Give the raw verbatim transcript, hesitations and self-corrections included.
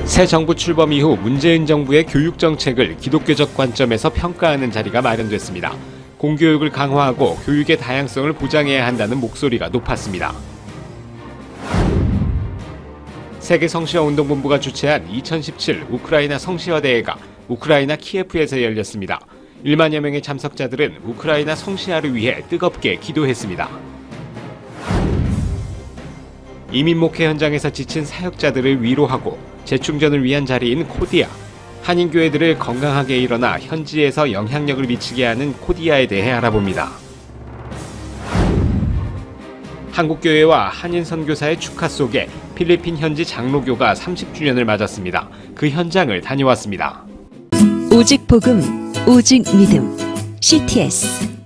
새 정부 출범 이후 문재인 정부의 교육 정책을 기독교적 관점에서 평가하는 자리가 마련됐습니다. 공교육을 강화하고 교육의 다양성을 보장해야 한다는 목소리가 높았습니다. 세계성시화운동본부가 주최한 이천십칠 우크라이나 성시화대회가 우크라이나 키예프에서 열렸습니다. 일만여 명의 참석자들은 우크라이나 성시화를 위해 뜨겁게 기도했습니다. 이민 목회 현장에서 지친 사역자들을 위로하고 재충전을 위한 자리인 코디아, 한인교회들을 건강하게 일어나 현지에서 영향력을 미치게 하는 코디아에 대해 알아봅니다. 한국교회와 한인 선교사의 축하 속에 필리핀 현지 장로교가 삼십 주년을 맞았습니다. 그 현장을 다녀왔습니다. 오직 복음, 오직 믿음, 씨티에스